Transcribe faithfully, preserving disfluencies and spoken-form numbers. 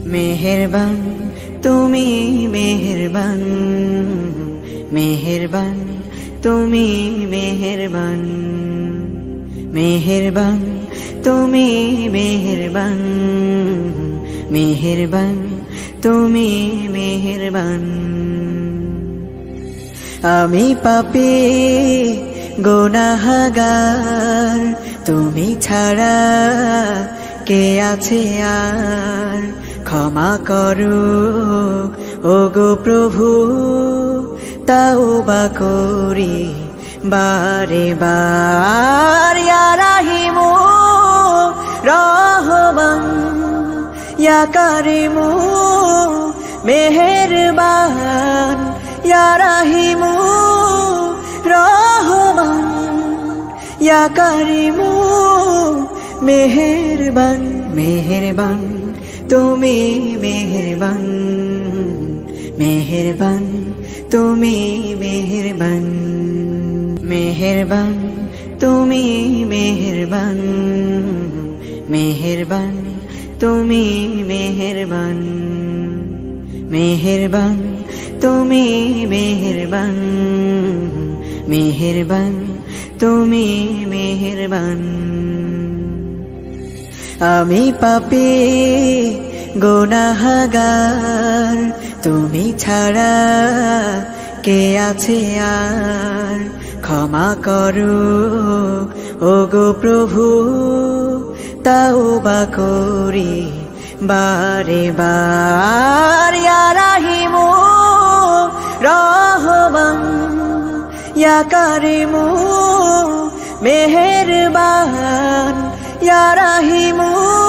মেহেরবান তুমি মেহেরবান, মেহেরবান তুমি মেহেরবান, মেহেরবান তুমি মেহেরবান, মেহেরবান তুমি মেহেরবান। আমি পাপী গুনাহগার, তুমি ছাড়া কে আছে আর? ক্ষমা করো ওগো প্রভু, তাওবা করি বারে বার। ইয়া রাহিমু রহমান, ইয়া কারিমু মেহেরবান, ইয়া রাহিমু রহমান, ইয়া কারিমু মেহেরবান। মেহেরবান তুমি মেহেরবান, মেহেরবান তুমি মেহেরবান, মেহেরবান তুমি মেহেরবান, মেহেরবান তুমি মেহেরবান, মেহেরবান তুমি মেহেরবান, মেহেরবান তুমি মেহেরবান। আমি পাপী গুনাহগার, তুমি ছাড়া কে আছে আর? ক্ষমা করো ওগো প্রভু, তাওবা করি বারে বার। ইয়া রাহিমু রহমান, ইয়া কারিমু মেহেরবান, ইয়া রাহিমু